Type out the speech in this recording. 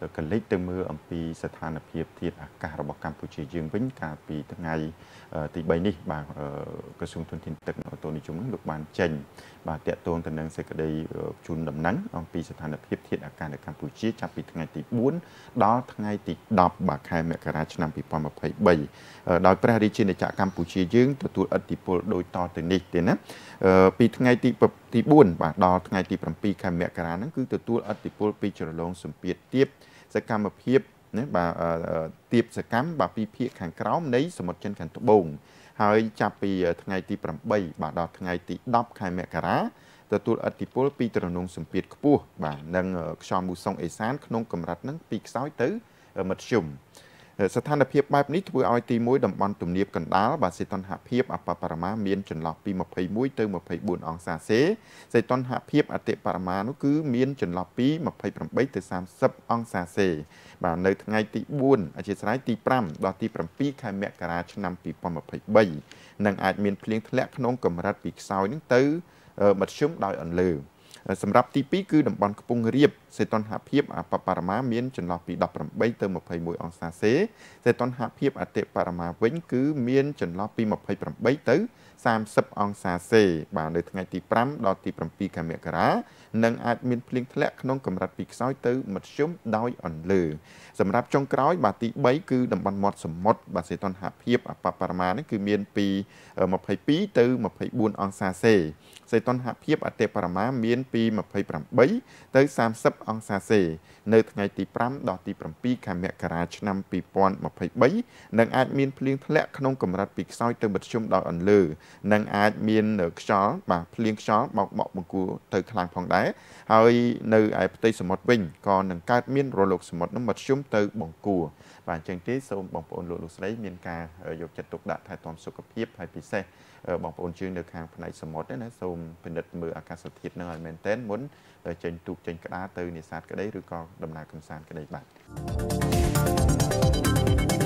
កលិចទៅមើលអំពីស្ថានភាពធាតុអាកាសរបស់កម្ពុជាយើងវិញកាលពីថ្ងៃទី3នេះបាទក្រសួងធនធានទឹកនិងអូតូនិយមលោកបានចេញបាទតាក់ទងទៅនឹងសេចក្តីជូនដំណឹងអំពីស្ថានភាពធាតុអាកាសនៅកម្ពុជាចាប់ពីថ្ងៃទី4ដល់ថ្ងៃទី10បាទខែមករាឆ្នាំ2023ដោយព្រះរាជាណាចក្រកម្ពុជាយើងទទួលឥទ្ធិពលដោយតទៅនេះទេណាពីថ្ងៃទី4បាទដល់ថ្ងៃទី7ខែមករាហ្នឹងគឺទទួលឥទ្ធិពលពីជ្រលងសម្ពាធទាបសកម្មភាពណាបាទទាបសកម្មបាទពីភាគខាងក្រោមនៃសមុទ្រចិនខាងត្បូងហើយចាប់ពីថ្ងៃទី8បាទដល់ថ្ងៃទី10ខែមករាទទួលឥទ្ធិពលពីទ្រនុងសម្ពាធខ្ពស់បាទនិងខ្យល់មូសុងអេសានក្នុងកម្រិតហ្នឹងពីខ្សោយទៅមធ្យមស្ថានភាពបែបនេះធ្វើឲ្យទី1តំបន់ទំនាបកណ្ដាលបាទសីតុណ្ហភាពអបបរមាមានចន្លោះពី21ទៅ24អង្សាសេសីតុណ្ហភាពអតិបរមានោះគឺមានចន្លោះពី28ទៅ30អង្សាសេបាទនៅថ្ងៃទី4អធិស្ឋានទី5ដល់ទី7ខែមករាឆ្នាំ2023នឹងអាចមានភ្លៀងធ្លាក់ក្នុងកម្រិតពីខ្សោយនឹងទៅមធ្យមដោយអន្លើសម្រាប់ទី2គឺតំបន់ខ្ពង់រាបសីតុណ្ហភាពអបបរមាមានចន្លោះពី18ទៅ21អង្សាសេសីតុណ្ហភាពអតិបរមាវិញគឺមានចន្លោះពី28ទៅ30អង្សាសេបាទនៅថ្ងៃទី5ដល់ទី7ខែមករានឹងអាចមានភ្លៀងធ្លាក់ក្នុងកម្រិតពីខ្សោយទៅមធ្យមដោយអន្លើសម្រាប់ចុងក្រោយបាទទី3គឺតំបន់មាត់សមុទ្របាទសីតុណ្ហភាពអបបរមានេះគឺមានពី22ទៅ24អង្សាសេសីតុណ្ហភាពអតិបរមាមានពី28ទៅ30អង្សាសេនៅថ្ងៃទី5ដល់ទី7ខែមករាឆ្នាំ2023នឹងអាចមានភ្លៀងធ្លាក់ក្នុងកម្រិតពីខ្សោយទៅមធ្យមដោយអន្លើនឹងអាចមានខ្យល់បាទភ្លៀងខ្យល់បោកបក់បង្គួរទៅខ្លាំងផងដែរហើយនៅឯផ្ទៃសមុទ្រវិញក៏នឹងកើតមានរលកសមុទ្រនឹងមធ្យមទៅបង្គួរបាទអញ្ចឹងទេសូមបងប្អូនលោកស្រីមានការយកចិត្តទុកដាក់ថែទាំសុខភាពហើយពិសេសបងប្អូនជើងនៅខាងផ្នែកសមុទ្រណាសូមពិនិត្យមើលអាកាសធាតុនឹងឲ្យមែនទែនមុនចេញទូកចេញក្តារទៅនេសាទក្តីឬក៏ដំណើរកម្សាន្តក្តីបាទ